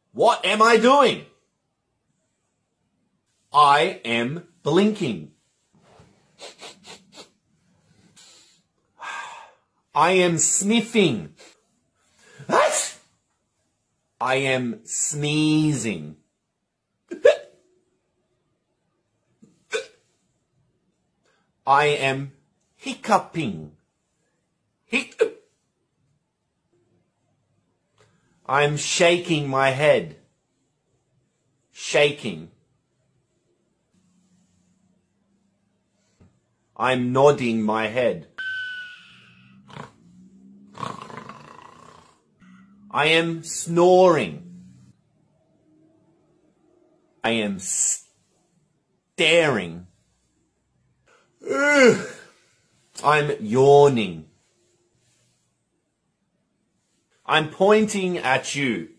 What am I doing? I am blinking. I am sniffing. I am sneezing. I am hiccuping. I'm shaking my head. Shaking. I'm nodding my head. I am snoring. I am staring. I'm yawning. I'm pointing at you.